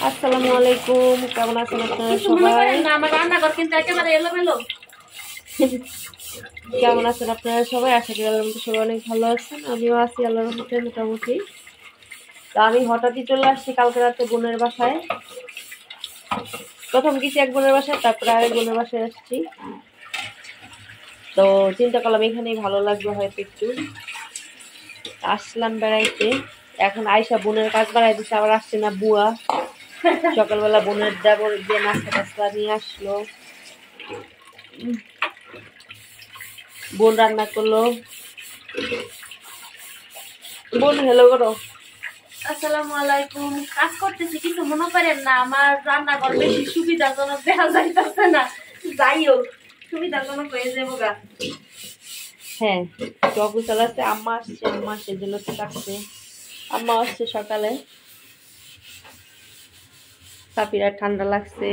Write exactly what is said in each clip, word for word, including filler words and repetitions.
আসসালামু আলাইকুম, কেমন আছেন আপনারা সবাই? কেমন আছেন আপনারা সবাই? আশা করি আল্লাহর রহমতে সবাই অনেক ভালো আছেন। আমিও আছি আল্লাহর রহমতে মোটামুটি। তো আমি হঠাৎই চলে আসছি কালকে রাতে বোনের বাসায়। প্রথম গেছি এক বোনের বাসায়, তারপরে আরেক বোনের বাসায় আসছি। তো চিন্তা করলাম এখানেই ভালো লাগবে হয়তো একটু, আসলাম বেড়াইতে। এখন আয়সা বোনের কাজ বাড়াই দিচ্ছে, আবার আসছে না বুয়া। সকালবেলা বোনের দেবর দিয়ে নাস্তা টাস্তা নিয়ে আসলো, বোন রান্না করলো। বোন হেলো করো। আসসালামু আলাইকুম। কাজ করতেছি কিন্তু মনে করেন না আমার রান্নাঘর বেশি সুবিধাজনক দেখা যাইতেছে না। যাই হোক সুবিধাজনক হয়ে যাবো গা। হ্যাঁ, টকু চালাচ্ছে। আম্মা আসছে, আম্মা সেজন্য তো কাটছে। আম্মা আসছে সকালে। সাফিরা ঠান্ডা লাগছে,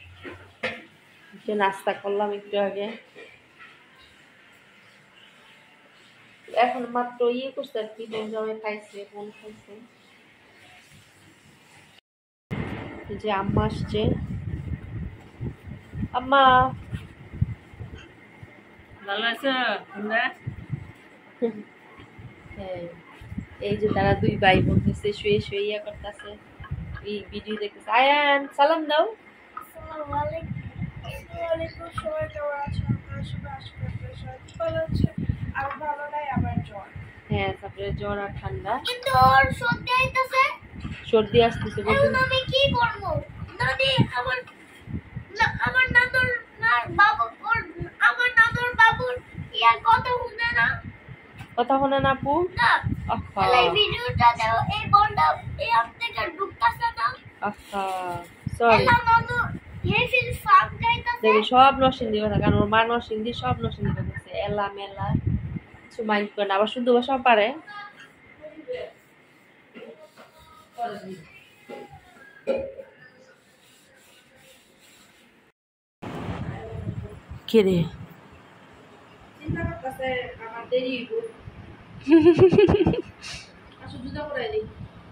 যে নাস্তা করলাম একটু আগে। এখন মাত্র ইয়ে করছে আর কি, বোন জামাই খাইছে, বোন খাইছে। যে আম্মা আসছে। আম্মা ভালো আছো তোমরা? হ্যাঁ, এই যে তারা দুই ভাই বোন হচ্ছে, শুয়ে শুয়ে ইয়া করতেছে, এই ভিডিও দেখতেছে। আয়ান সালাম দাও। আসসালামু আলাইকুম। আসসালামু আলাইকুম। সবাই কেমন আছো? আপনারা সবাই আশা করি আপনারা সবাই ভালো আছেন। আর ভালো নাই আমার জ্বর। হ্যাঁ, তারপরে জ্বর আর ঠান্ডা। কিন্তু ওর সর্দি আইতাছে। সর্দি আসতেছে। এখন আমি কি করব? দাদি আমার না আমার নাদর না বাবু ওর আমার নাদর বাবুর ইয়া কথা শুনে না। কথা শোনে না আপু? না। আহা এই ভিডিওটা দাও, এই বলটা এই আপ থেকে ঢুকতাছে না। আহা সরি। এলা নাদর এই ফিল ফাক গাইতাছে। দেখি সব নরসিংদী কথা, কারণ ওর মা নরসিংদী, সব নরসিংদী কথা। এলা মেলা কিছু মাইন্ড করে না, আবার শুদ্ধ ভাষাও পারে। কে রে? চিন্তা করতেছে আমার দেরি হইব। আসো জুতা পরাই দেই।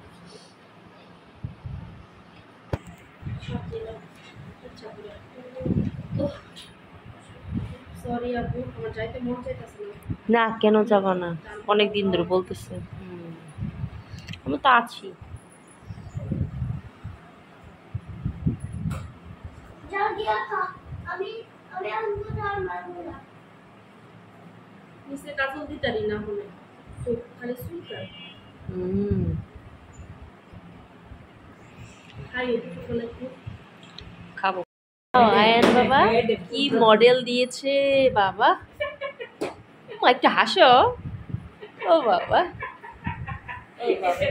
সরি আপু, আমার যাইতে মন চাইতেছে না। না, কেন যাব না? অনেক দিন ধরে বলতেছে। হুম, আমি তো আছি। যাও দিয়া খা। আমি আমি আনবো না আর মারবো না। নিচে কাজল দিতারি না হলে সুপ খালি সুপ খাই। হুম, খাই একটু বলে একটু খাবো। আয়ান বাবা কি মডেল দিয়েছে বাবা, একটা হাসো। ও বাবা, ও বাবা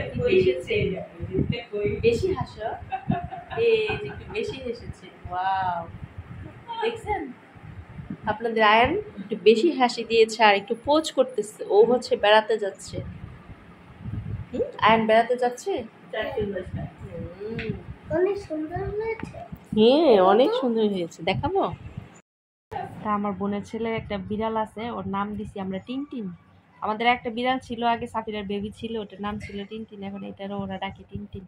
বেশি হাসো, এই যে একটু বেশি হেসেছে। ওয়াও, দেখছেন আপনাদের আয়ান একটু বেশি হাসি দিয়েছে আর একটু পোজ করতেছে। ও হচ্ছে বেড়াতে যাচ্ছে। হুম, আয়ান বেড়াতে যাচ্ছে। হুম, অনেক সুন্দর হয়েছে। হ্যাঁ অনেক সুন্দর হয়েছে, দেখাবো। তা আমার বোনের ছেলের একটা বিড়াল আছে, ওর নাম দিছি আমরা টিনটিন। আমাদের একটা বিড়াল ছিল আগে, সাফিরার বেবি ছিল, ওটার নাম ছিল টিনটিন। এখন এটারও ওরা ডাকে টিনটিন।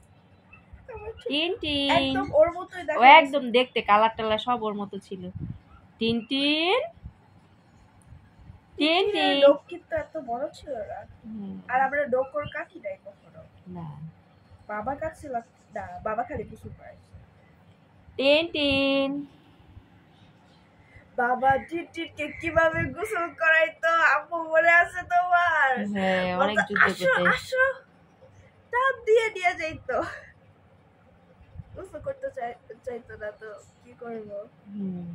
টিনটিন একদম ওর মতোই ও দেখা একদম দেখতে কালার টালার সব ওর মতো ছিল। টিনটিন টিনটিন ডোক কিন্তু এত বড় ছিল না। হুম, আর আমরা ডোক ওর কাটি নাই কখনো। না। বাবা কাটছিল না, বাবা খালি কিছু পায়। টিনটিন বাবা টিটিকে কিভাবে গোসল করাইতো আপু মনে আছে তোমার? হ্যাঁ, অনেক বলতো, যুদ্ধ আসো করতে। আসো টাপ দিয়ে দিয়ে যাইতো। গোসল করতে চাই চাইতো না তো কি করবো। হুম,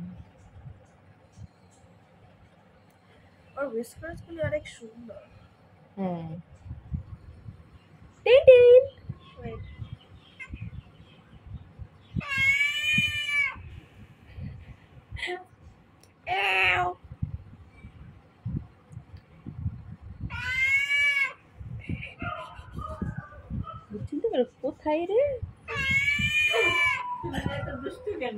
ওর হুইস্পারস গুলি অনেক সুন্দর। হ্যাঁ। Tintin Wait. Ow. চিন্তা করো কোথায় রে? তুমি এত দুষ্টু কেন?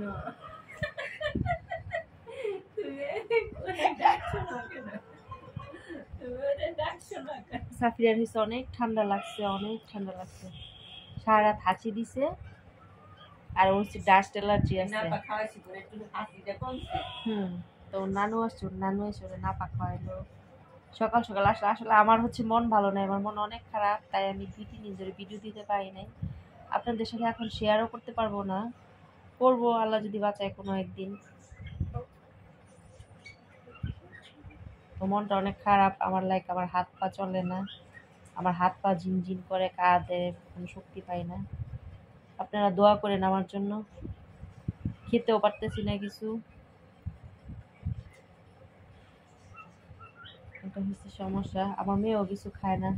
সাফিরার হয়েছে অনেক ঠান্ডা লাগছে, অনেক ঠান্ডা লাগছে। সারা রাত হাঁচি দিছে, আর ওর হচ্ছে ডাস্ট অ্যালার্জি না আছে। পা খাওয়াইছি করে একটু হাসিটা কমছে। হুম, তো ওর নানু আসছে, ওর নানু এসে ওরে না পা খাওয়াইলো সকাল সকাল। আসলে আসলে আমার হচ্ছে মন ভালো নাই, আমার মন অনেক খারাপ, তাই আমি দুই তিন দিন ধরে ভিডিও দিতে পারি নাই। আপনাদের সাথে এখন শেয়ারও করতে পারবো না, করবো আল্লাহ যদি বাঁচায় কোনো একদিন। তো মনটা অনেক খারাপ আমার, লাইক আমার হাত পা চলে না, আমার হাত পা ঝিনঝিন করে, কাঁধে কোনো শক্তি পাই না। আপনারা দোয়া করেন আমার জন্য, খেতেও পারতেছি না কিছু, এটা হচ্ছে সমস্যা। আমার মেয়েও কিছু খায় না,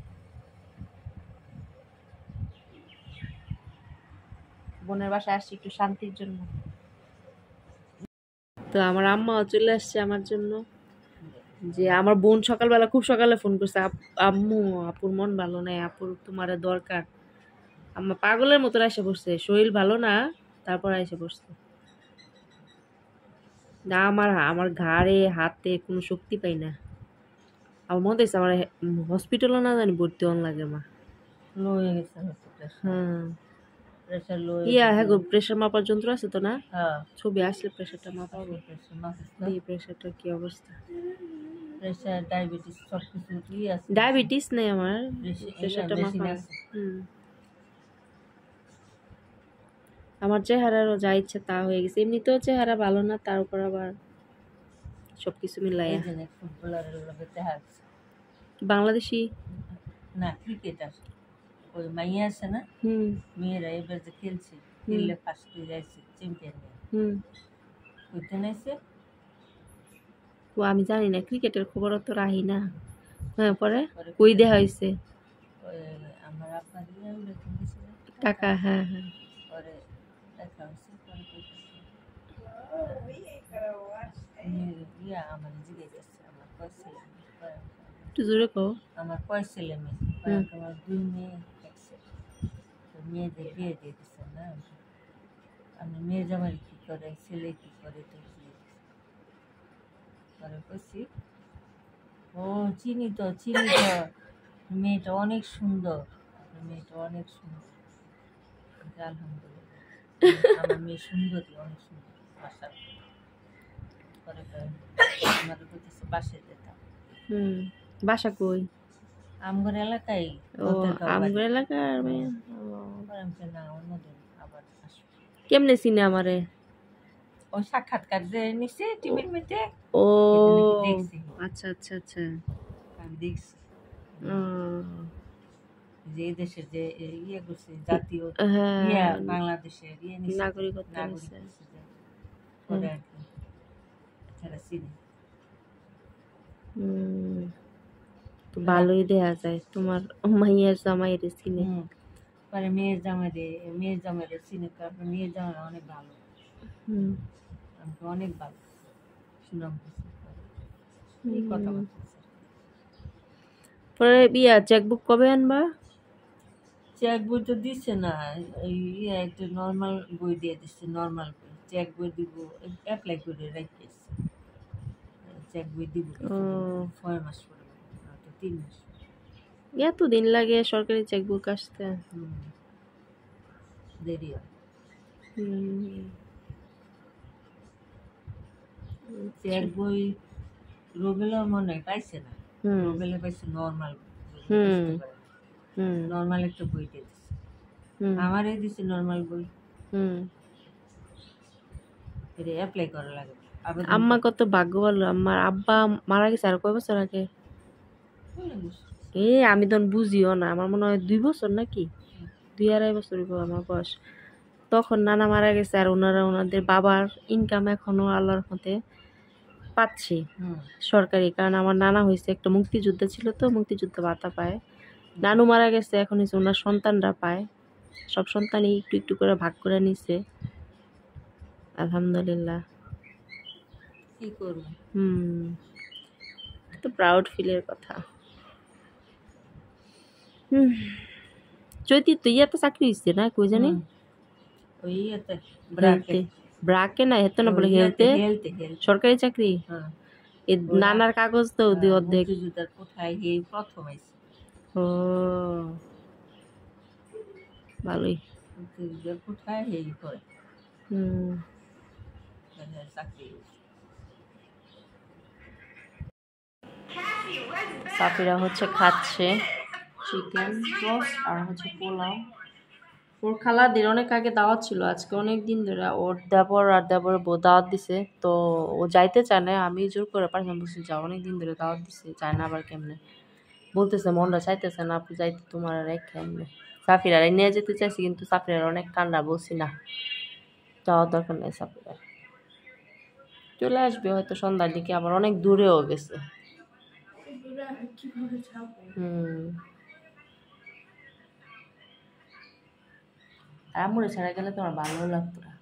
বোনের বাসায় আসছি একটু শান্তির জন্য। তো আমার আম্মাও চলে আসছে আমার জন্য, যে আমার বোন সকালবেলা খুব সকালে ফোন করছে, "আপ- আম্মু আপুর মন ভালো নাই, আপুর তোমার দরকার।" আম্মা পাগলের মতো এসে বসছে, শরীর ভালো না, তারপর এসে বসছে। না আমার আমার ঘাড়ে হাতে কোনো শক্তি পাই না, আমার মনে হচ্ছে আমার হসপিটালও না জানি ভর্তি হন লাগে মা। লো হয়ে গেছে হচ্ছে প্রেশার। হ্যাঁ প্রেশার লো ইয়া হ্যাঁ গো, প্রেশার মাপার যন্ত্র আছে তো না? হ্যাঁ ছবি আসলে প্রেশারটা মাপাবো। প্রেশার মাপিস না। এই প্রেশারটা কি অবস্থা? প্রেশার ডায়াবেটিস সব কিছু কি আছে? ডায়াবেটিস নেই আমার, বেশি প্রেশারটা বেশি মাপাবো। আছে। হুম, আমার চেহারারও যা ইচ্ছে তা হয়ে গেছে, এমনিতেও চেহারা ভালো না, তার উপর আবার সবকিছু মিলাইয়া। এই যে ফুটবলারের লগে দেখা যাচ্ছে। বাংলাদেশি? না ক্রিকেটার ওই মাইয়া আছে না, হুম মেয়েরা এবার যে খেলছে, খেললে ফার্স্ট হয়ে যাচ্ছে চ্যাম্পিয়ন। হুম ওইতে নাইছে ও আমি জানি না, ক্রিকেটের খবর তো রাহি না। হ্যাঁ পরে পরে কই দেখা হয়েছে? ওই আমার আপা দিয়ে ওরা কিনেছিল টাকা, হ্যাঁ হ্যাঁ। পরে দেখা হয়েছে। পরে কইতেছে ইয়া আমার জিগে গেছে আমার কয় ছেলে মেয়ে। পরে একটু জোরে কও। আমার কয় ছেলে মেয়ে? পরে আমার দুই মেয়ে এক ছেলে। তো মেয়েদের বিয়ে দিয়ে দিচ্ছে না, আমি মেয়ে জামাই কি করে ছেলে কি করে তো বিয়ে দিছে। পরে কইছি ও চিনি তো চিনি তো, মেয়েটা অনেক সুন্দর, মেয়েটা অনেক সুন্দর। বলছি, আলহামদুলিল্লাহ আমার মেয়ে সুন্দরী, অনেক সুন্দর বাসা। পরে আমার করতেছে বাসে যেতাম। হুম, বাসা কই? আমগর এলাকায় ও আমগর এলাকার মেয়ে। ও, না অন্যদিন আবার আসবো। কেমনে চিনে আমারে? ওই সাক্ষাৎকার যে নিছে টিভির মধ্যে ও দেখছি, আচ্ছা আচ্ছা আচ্ছা। আমি দেখছি ও, যে এই দেশের যে ইয়ে করছে জাতীয় হ্যাঁ ইয়া বাংলাদেশের ইয়ে নিছে নাগরিকত্ব নাগরিক নিছে। নিছে যে পরে আর কি যারা চিনি। হুম, তো ভালোই দেখা যায় তোমার মাইয়ার জামাইয়ের চিনে। হুম, পরে মেয়ের জামাইরে মেয়ের জামাইরে চিনি, তারপরে মেয়ের জামাই অনেক ভালো, হুম আমাকে অনেক ভালো সুনাম করছে। এই কথা বলতেছে পরে বিয়া চেকবুক কবে আনবা? চেক বই তো দিচ্ছে না, এই ইয়ে একটা নর্মাল বই দিয়ে দিচ্ছে, নর্মাল বই। চেক বই দিব অ্যাপ্লাই করে রাখিয়েছে, চেক বই দিব ছয় মাস পরে, তো তিন মাস। এত দিন লাগে সরকারি চেকবুক আসতে? হুম, দেরি হয়। হুম, চেক বই রোবেলা মনে হয় পাইছে না, হুম রোবেলা পাইছে নর্মাল, হুম হুম নর্মাল একটা বই দিয়ে দিচ্ছে। হুম আমারই দিচ্ছে নর্মাল বই, হুম। এটা অ্যাপ্লাই করা লাগে। আবেদন আম্মা কত ভাগ্য ভালো, আমার আব্বা মারা গেছে আর কয় বছর আগে? এ আমি তখন বুঝিও না, আমার মনে হয় দুই বছর নাকি দুই আড়াই বছর হইব আমার বয়স। তখন নানা মারা গেছে, আর ওনারা ওনাদের বাবার ইনকাম এখনো আল্লাহর মতে পাচ্ছে হুম সরকারি, কারণ আমার নানা হয়েছে একটা মুক্তিযুদ্ধ ছিল, তো মুক্তিযুদ্ধ ভাতা পায়। নানু মারা গেছে, এখন হচ্ছে ওনার সন্তানরা পায়, সব সন্তানই একটু একটু করে ভাগ করে নিছে, আলহামদুলিল্লাহ। কি করবো। হুম, তো প্রাউড ফিলের কথা। হুম, চৈতি তো ইয়াতে চাকরি হয়েছে না কই জানি? হুম, ওই ইয়েতে হেলতে ব্রাকে ব্রাকে না হেতো না বলে হেলতে হেলতে হেলতে সরকারি চাকরি। হ্যাঁ এ নানার কাগজ তো দুই অর্ধেক। মুক্তিযোদ্ধার কোথায় এই প্রথম আইছে, ও ভালোই। মুক্তিযোদ্ধার কোথায় এই করে হুম চাকরি সাফিরা হচ্ছে খাচ্ছে চিকেন রোস্ট আর হচ্ছে পোলাও। ওর খালাদের অনেক আগে দাওয়াত ছিল, আজকে অনেক দিন ধরে ওর দেবর আর দেবর বউ দাওয়াত দিছে, তো ও যাইতে চায় না, আমি জোর করে পারলাম, বলছি যাও, অনেক দিন ধরে দাওয়াত দিছে, চায় না আবার কেমনে, বলতেছে মনটা চাইতেছে না আপু যাইতে, তোমার আর এক কেমনে। সাফিরার নিয়ে যেতে চাইছি কিন্তু সাফিরার অনেক কান্না, বলছি না যাওয়ার দরকার নেই, সাফিরার চলে আসবে হয়তো সন্ধ্যার দিকে, আবার অনেক দূরেও গেছে। হুম আর আম্মুরে ছাড়া গেলে তোমার ভালো লাগতো না।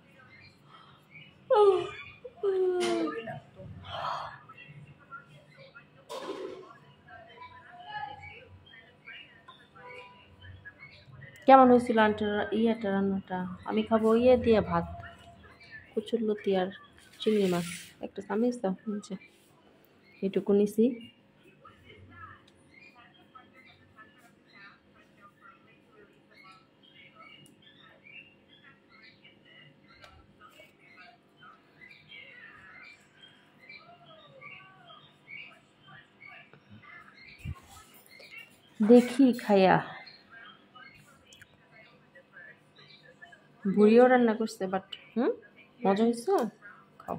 কেমন হয়েছিল আন্টির ইয়েটা রান্নাটা? আমি খাবো ইয়ে দিয়ে ভাত, কচুরলতি আর চিংড়ি মাছ, একটা চামিচ দাও নিচে, এটুকু নিছি। দেখি খাইয়া, বুড়িও রান্না করছে, বাট হুম মজা হয়েছে, খাও।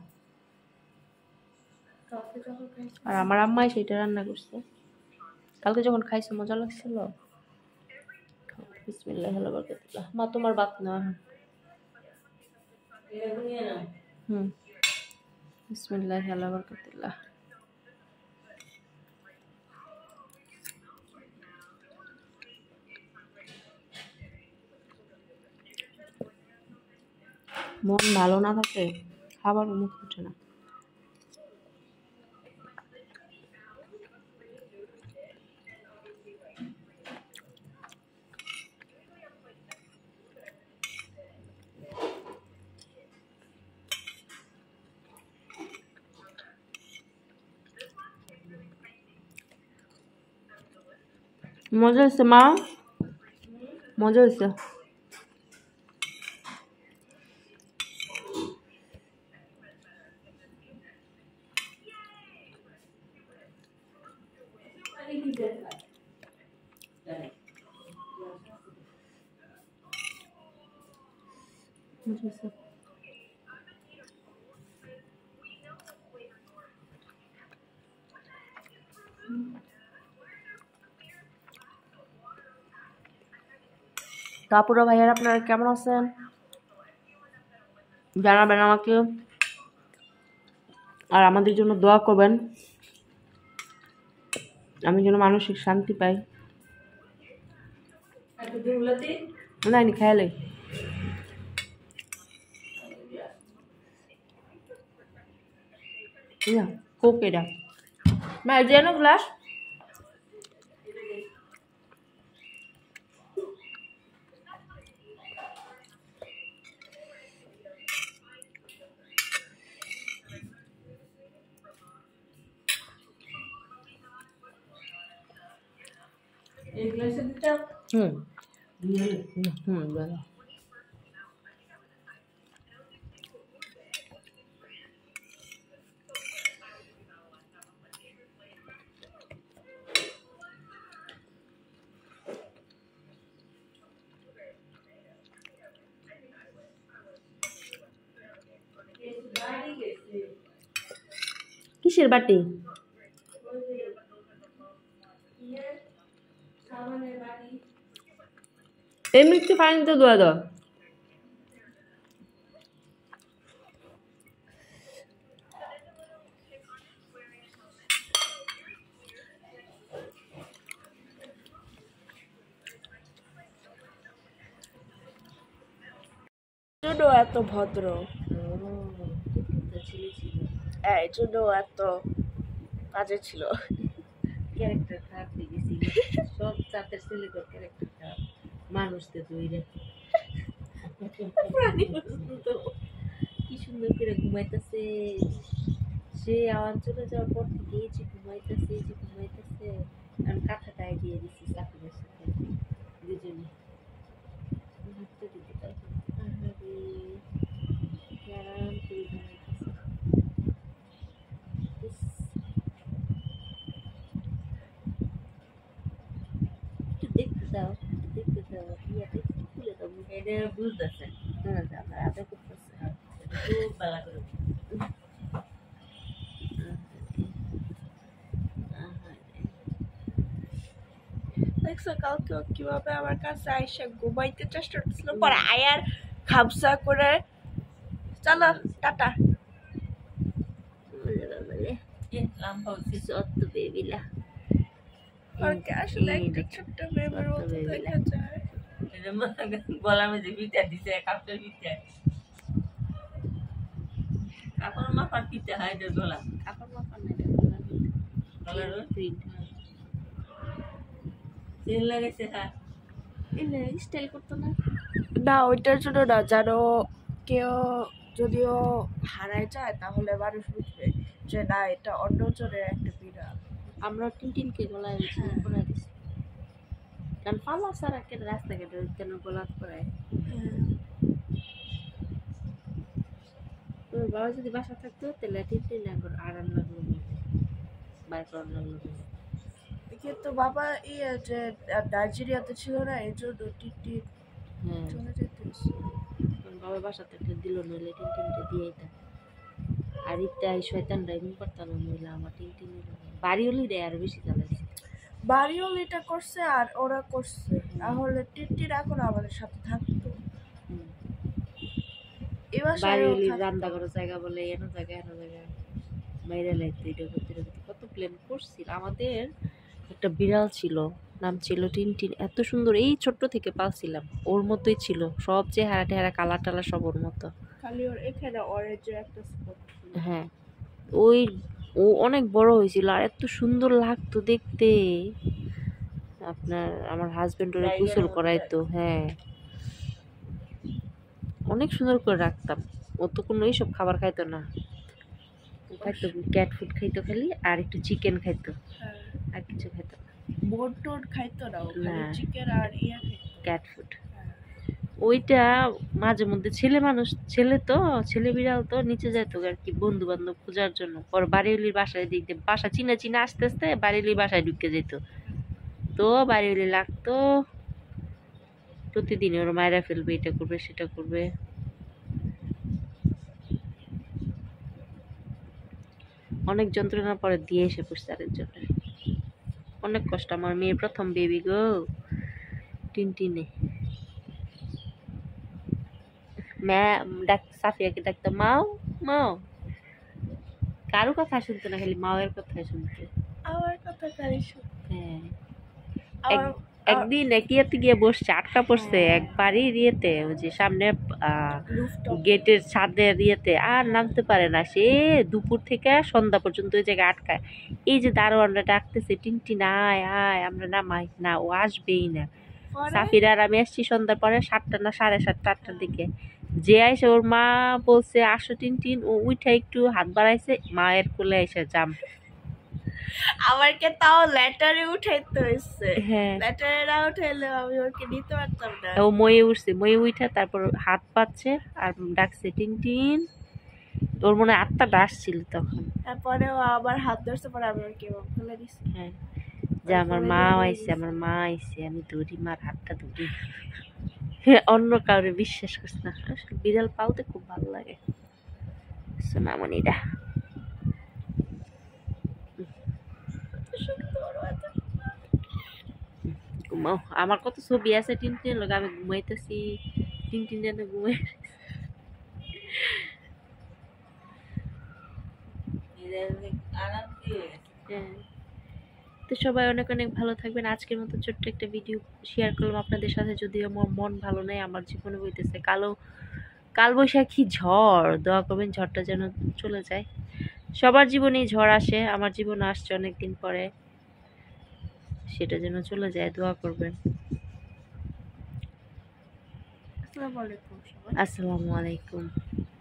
আর আমার আম্মাই সেটা রান্না করছে কালকে যখন খাইছে, মজা লাগছিল। বিসমিল্লাহ হলো বরকতুল্লাহ। মা তোমার ভাত না, হুম বিসমিল্লাহ হলো বরকতুল্লাহ। মন ভালো না থাকে খাবার মুখ উঠে না। মজা হয়েছে মা, মজা হয়েছে। মজা হয়েছে। তারপরে ভাইয়ার আপনারা কেমন আছেন জানাবেন আমাকে, আর আমাদের জন্য দোয়া করবেন, আমি যেন মানসিক শান্তি পাই। না নি খেয়ালে কোক এটা মা যেন গ্লাস হুম হুম দাদা কিসের বাটি? এমনি একটু পানিতে ধোয়া দাও। জন্য এত ভদ্র, এই জন্য এত কাজে ছিল। ক্যারেক্টার খারাপ হয়ে গেছি, সব চাতের ছেলে তোর ক্যারেক্টার খারাপ, মানুষদের দইরে কি সুন্দর করে ঘুমাইতেছে, সে আওয়াজ চলে যাওয়ার পর থেকে যে ঘুমাইতেছে যে ঘুমাইতেছে আমি কাঁথাটায় দিয়ে দিচ্ছি চাকরির সাথে দুজনে হাঁটতে দিতে। এটা বুঝতেছে হ্যাঁ আমার আদর করতেছে। খুব ভালো করে দেখছো কালকে ও কিভাবে আমার কাছে আইসা ঘুমাইতে চেষ্টা করছিল, পরে আয়ার খাবসা করে চলো টাটা। লাম্বা হচ্ছে যত বেবিলা ওকে আসলে একটা ছোট্ট বেবির মতো দেখা যায়। গলার মধ্যে পিঠা দিছে কাপড়ের পিঠা কাপড় মাপার পিঠা হয় এটার গলা কাপড় মাপা না এটা গলার প্রিন্ট তেল লাগাইছে হ্যাঁ এলে স্টাইল করতো না। না ওইটার জন্য না, জানো কেউ যদিও হারায় যায় তাহলে মানুষ বুঝবে যে না এটা অন্য জনের একটা বিড়াল। আমরা টিনটিনকে গলায় পড়াই দিছি, কারণ পালা ছাড়া কেন রাস্তাঘাটে কেন গলা পড়ায়। তোর বাবা যদি বাসা থাকতো তাহলে টিনটিন আরাম লাগলো বাইর করার লাগলো। কিন্তু বাবা ইয়ে যে নাইজেরিয়াতে ছিল না, এই জন্য টিটি হ্যাঁ চলে যেতে বাবা বাসা থাকলে দিল নইলে টিনটিনটা দিয়ে দিতাম। আর ইত্যা এই শয়তানরা এমন করতাম না, নইলে আমার টিনটিন বাড়ি হলি রে আরো বেশি চালাইছে। বাড়িও এটা করছে আর ওরা করছে, তাহলে টিটির এখন আমাদের সাথে থাকতো। এবার বাড়ি হলি রান্না করার জায়গা বলে এন জায়গা এন জায়গা বাইরে লাগতো, এটা করতে করতে কত প্ল্যান করছিল। আমাদের একটা বিড়াল ছিল, নাম ছিল টিনটিন, এত সুন্দর, এই ছোট্ট থেকে পালছিলাম, ওর মতোই ছিল সব, চেহারা টেহারা কালার টালার সব ওর মতো। খালি ওর এখানে অরেঞ্জের একটা স্পট। হ্যাঁ ওই ও অনেক বড় হয়েছিল আর এত সুন্দর লাগতো দেখতে। আপনার আমার হাজবেন্ড ওরে গোসল করাইতো, হ্যাঁ অনেক সুন্দর করে রাখতাম। ও তো কোনো এইসব খাবার খাইতো না, ও খাইতো ক্যাট ফুড খাইতো খালি, আর একটু চিকেন খাইতো, আর কিছু খাইতো না। বোন টোন খাইতো না, ওখানে না। চিকেন আর ইয়া খাইতো। ক্যাট ফুড ওইটা মাঝে মধ্যে ছেলে মানুষ, ছেলে তো ছেলে বিড়াল তো নিচে যেত আর কি বন্ধু বান্ধব খোঁজার জন্য। পর বাড়িওলির বাসায় দিক দিয়ে বাসা চিনা চিনা আস্তে আস্তে বাড়িওলির বাসায় ঢুকে যেত, তো বাড়িওলি লাগতো প্রতিদিন ওর মায়েরা ফেলবে, এটা করবে সেটা করবে। অনেক যন্ত্রণার পরে দিয়ে এসে পড়ছে আরেকজন, অনেক কষ্ট। আমার মেয়ের প্রথম বেবি গো টিনটিনে। ম্যা ডাক সাফিয়াকে ডাকতো মাও মাও, কারো কথা শুনতো না, খালি মাওয়ের কথা শুনতো। আমার কথা খালি শুন। হ্যাঁ আমার একদিন একিয়াতে গিয়ে বসছে, আটকা পড়ছে একবারই ইয়েতে, ওই যে সামনে গেটের ছাদের ইয়েতে, আর নামতে পারে না সে, দুপুর থেকে সন্ধ্যা পর্যন্ত ওই জায়গায় আটকায়। এই যে দারোয়ানরা ডাকতেছে টিনটিন আয় আয়, আমরা নামাই না, ও আসবেই না। সাফিরা আর আমি আসছি সন্ধ্যার পরে সাতটা না সাড়ে সাতটা আটটার দিকে, যে আইসে ওর মা বলছে আসো টিনটিন, ও উঠে একটু হাত বাড়াইছে, মায়ের কোলে এসে জাম। আমাকে তাও লেটারে উঠাইতে হয়েছে, হ্যাঁ লেটারে না উঠাইলে আমি ওকে নিতে পারতাম না। ও ময়ে উঠছে, ময়ে উঠে তারপর হাত পাচ্ছে আর ডাকছে টিনটিন, ওর মনে হয় আত্মাটা আসছিল তখন। তারপরে ও আবার হাত ধরছে, পরে আমি ওকে খুলে দিছি। হ্যাঁ যে আমার মা আইছে, আমার মা আইছে, আমি ধরি মার হাতটা ধরি। অন্য কাউরে বিশ্বাস করছে না। আসলে বিড়াল পালতে খুব ভালো লাগে সোনামণিরা। ঘুমাও, আমার কত ছবি আছে টিনটিনের লগে, আমি ঘুমাইতেছি টিনটিন যেন ঘুমাই। আরাম দিয়ে হ্যাঁ তো সবাই অনেক অনেক ভালো থাকবেন। আজকের মতো ছোট্ট একটা ভিডিও শেয়ার করলাম আপনাদের সাথে, যদিও আমার মন ভালো নেই, আমার জীবনে হইতেছে কালো কালবৈশাখী ঝড়, দোয়া করবেন ঝড়টা যেন চলে যায়। সবার জীবনেই ঝড় আসে, আমার জীবনে আসছে অনেকদিন পরে, সেটা যেন চলে যায়, দোয়া করবেন। আসসালামু আলাইকুম সবাই। আসসালামু আলাইকুম।